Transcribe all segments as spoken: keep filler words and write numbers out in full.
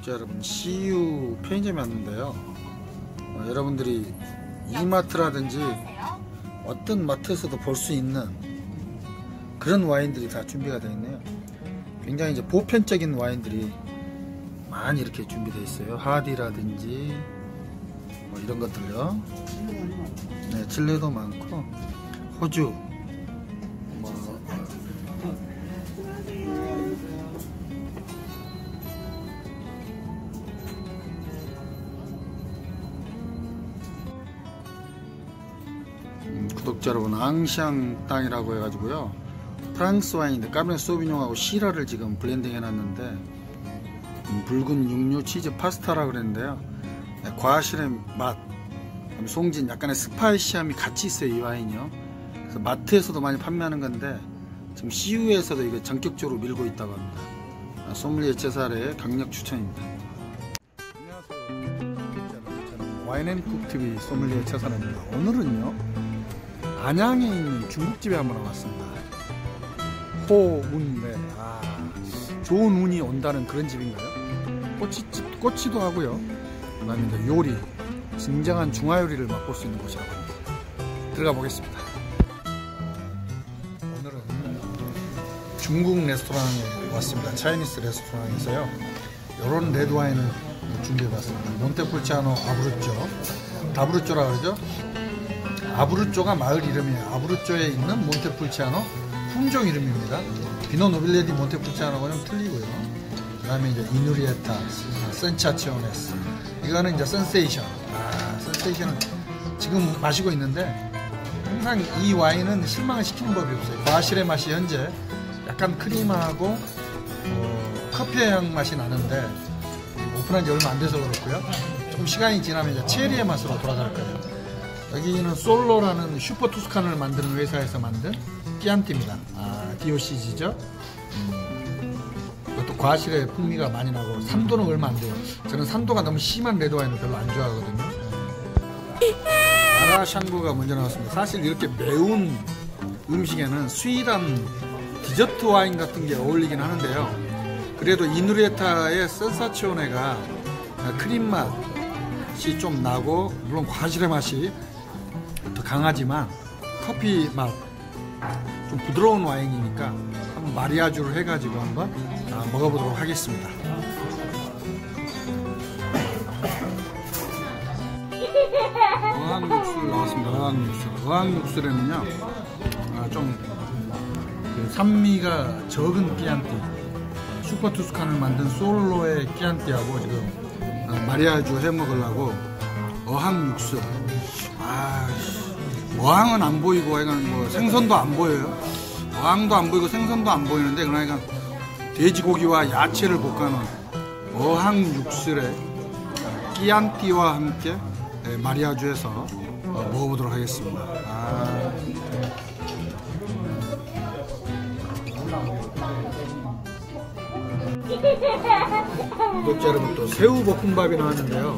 구독자 여러분, 씨유 편의점에 왔는데요. 어, 여러분들이 이마트라든지 어떤 마트에서도 볼 수 있는 그런 와인들이 다 준비가 되어 있네요. 굉장히 이제 보편적인 와인들이 많이 이렇게 준비되어 있어요. 하디라든지 뭐 이런 것들요. 네, 칠레도 많고 호주 뭐 음, 구독자 여러분, 앙샹 땅이라고 해가지고요, 프랑스 와인인데 까베르네 소비뇽하고 시라를 지금 블렌딩 해놨는데, 음, 붉은 육류 치즈 파스타라 그랬는데요. 네, 과실의 맛, 송진, 약간의 스파이시함이 같이 있어요, 이 와인이요. 그래서 마트에서도 많이 판매하는 건데 지금 씨유에서도 이거 전격적으로 밀고 있다고 합니다. 아, 소믈리에 제살의 강력 추천입니다. 안녕하세요, 저는 와인앤쿡티비 소믈리에 제살입니다. 오늘은요, 안양에 있는 중국집에 한번 와봤습니다. 호운네, 아, 좋은 운이 온다는 그런 집인가요? 꼬치집, 꼬치도 하고요. 그 다음에 이제 요리, 진정한 중화 요리를 맛볼 수 있는 곳이라고 합니다. 들어가 보겠습니다. 오늘은 중국 레스토랑에 왔습니다. 차이니스 레스토랑에서요, 요런 레드와인을 준비해봤습니다. 몬테풀치아노 아브루쪼, 아브루쪼라 그러죠? 아브루쪼가 마을 이름이에요. 아브루쪼에 있는 몬테풀치아노 품종 이름입니다. 비노 노빌레디 몬테풀치아노가 좀 틀리고요. 그 다음에 이제 이누리에타, 센차치오네스, 이거는 이제 센세이션. 아, 센세이션은 지금 마시고 있는데 항상 이 와인은 실망을 시키는 법이 없어요. 과실의 맛이 현재 약간 크림하고 어, 커피의 향 맛이 나는데, 오픈한 지 얼마 안 돼서 그렇고요. 조금 시간이 지나면 이제 체리의 맛으로 돌아갈 거예요. 여기는 솔로라는 슈퍼 투스칸을 만드는 회사에서 만든 끼안티입니다. 아, 디오시지죠. 음, 이것도 과실의 풍미가 많이 나고 산도는 얼마 안 돼요. 저는 산도가 너무 심한 레드와인을 별로 안 좋아하거든요. 아라샹구가 먼저 나왔습니다. 사실 이렇게 매운 음식에는 스윗한 디저트 와인 같은 게 어울리긴 하는데요. 그래도 이누리에타의 센사치오네가 크림 맛이 좀 나고, 물론 과실의 맛이 더 강하지만 커피 맛 좀 부드러운 와인이니까 한번 마리아주를 해가지고 한번 먹어보도록 하겠습니다. 어항육수 나왔습니다. 어항육수. 어항육수라면요, 아, 좀 산미가 적은 끼안티, 슈퍼 투스칸을 만든 솔로의 끼안티하고 지금 마리아주 해 먹으려고 어항육수. 아, 어항은 안 보이고, 하여간 뭐 생선도 안 보여요. 어항도 안 보이고 생선도 안 보이는데, 그러니까 돼지고기와 야채를 볶아놓은 어항육수에 끼안티와 함께 마리아주해서 먹어보도록 하겠습니다. 아. 구독자 여러분, 또 새우볶음밥이 나왔는데요.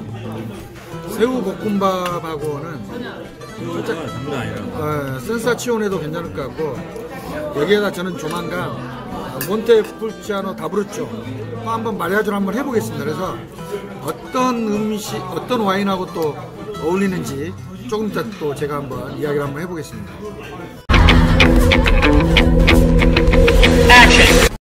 새우볶음밥하고는 살짝 장난 아니라 어, 센사치오네도 괜찮을 것 같고, 여기에다 저는 조만간 몬테풀치아노 다브루쪼 한번 마리아주를 한번 해보겠습니다. 그래서 어떤 음식, 어떤 와인하고 또 어울리는지 조금 이따 또 제가 한번 이야기를 한번 해보겠습니다.